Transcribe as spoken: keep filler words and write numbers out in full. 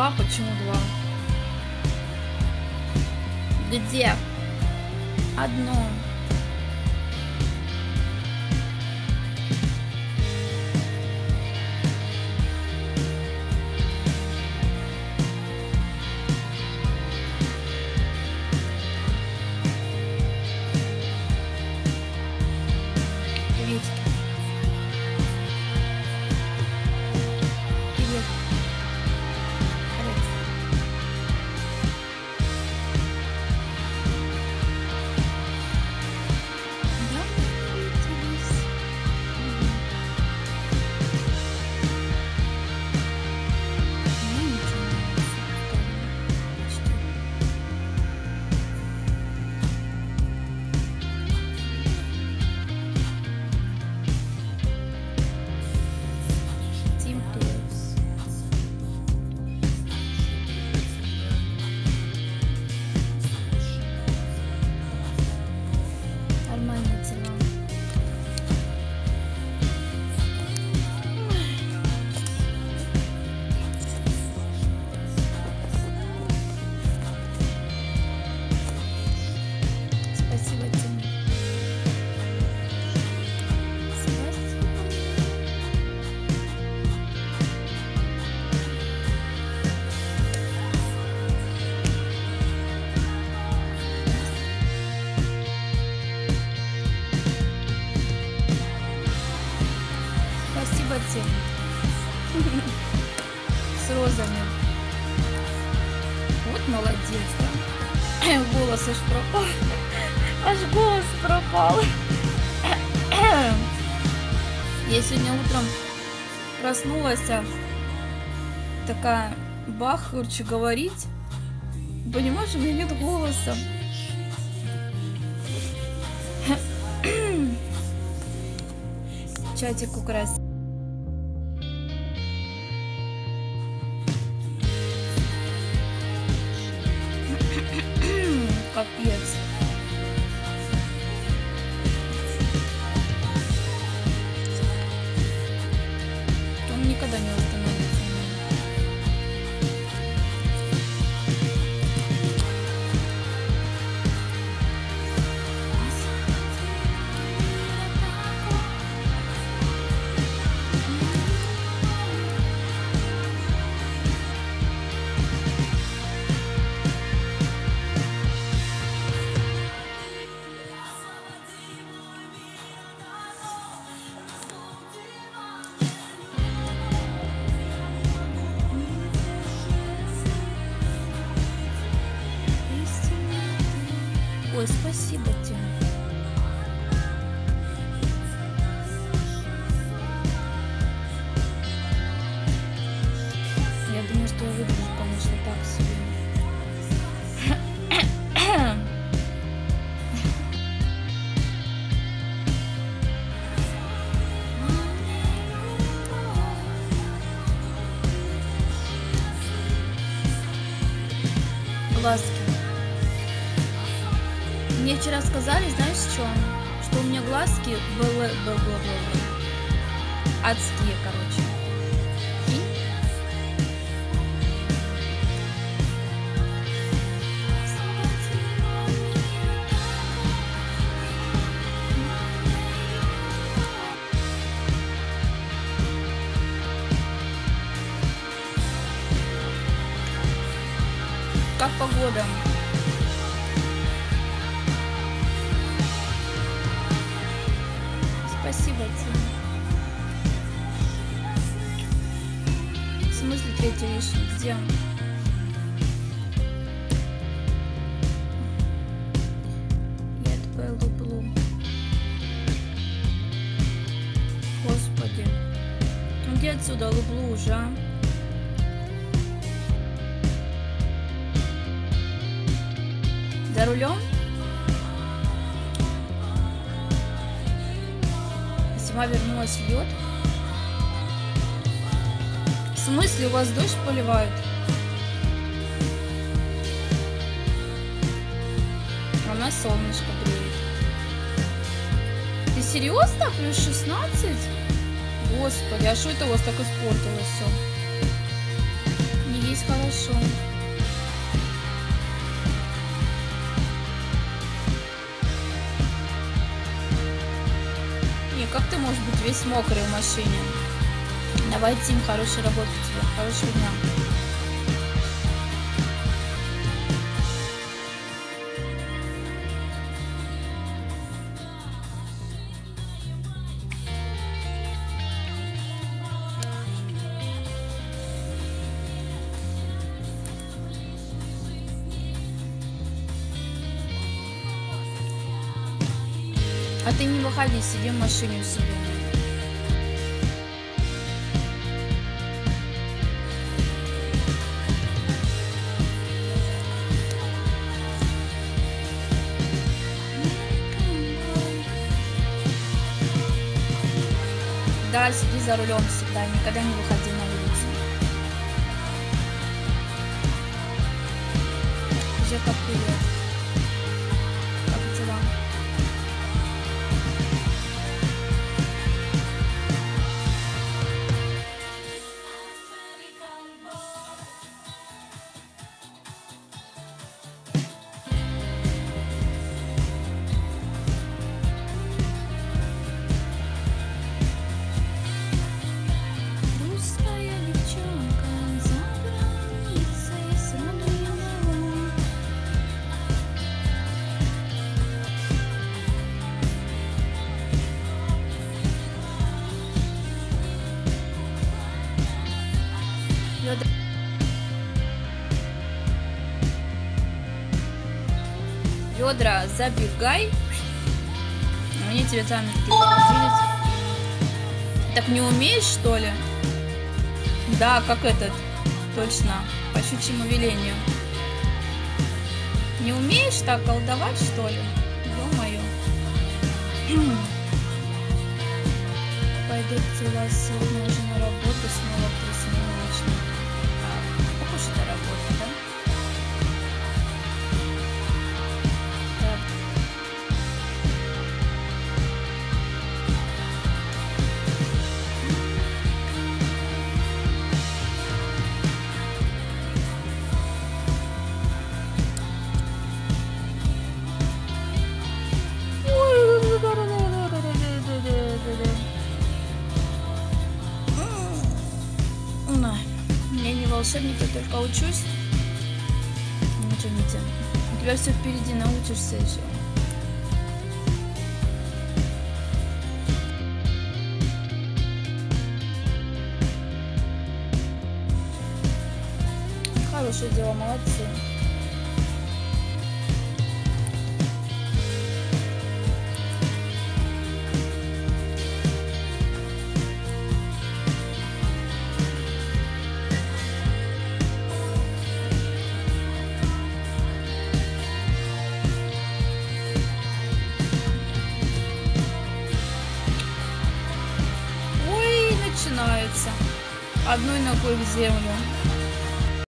два. Почему два? Где? Одно. С розами. Вот молодец, да? Голос аж пропал. Аж голос пропал. Я сегодня утром проснулась, такая бах, короче, говорить. Понимаешь, у меня нет голоса. Чатик украсть. Капец. Он никогда не остановится. Ой, спасибо тебе. Я думаю, что я выгляжу, конечно, так себе. Глазки. Мне вчера сказали, знаешь, что? Что у меня глазки были, адские, короче. И? Как погода? Спасибо тебе. В смысле третий лишний? Где он? Я тебя люблю. Господи. Ну где отсюда люблю уже, а? За рулем? Зима вернулась, льет. В смысле, у вас дождь поливает? А у нас солнышко греет. Ты серьезно? Плюс шестнадцать? Господи, а что это у вас так испортилось все? Не есть хорошо. Не, как ты можешь быть весь мокрый в машине? Давай, Тим, хорошей работы тебе. Хорошего дня. А ты не выходи, сиди в машине у себя. Да, сиди за рулем всегда, никогда не выходи на улицу. Жека, привет. Как дела? Ведра, забегай. Они тебе там такие погрузились. Так не умеешь, что ли? Да, как этот. Точно. По щучьему велению. Не умеешь так колдовать, что ли? Ё-моё. Пойдете у вас сегодня уже на работу снова в три смены ночью. А, как уж это работа, да? Я не волшебник, я только учусь. Ничего не тем. У тебя все впереди, научишься еще. Хорошее дело, молодцы. Начинается одной ногой в землю.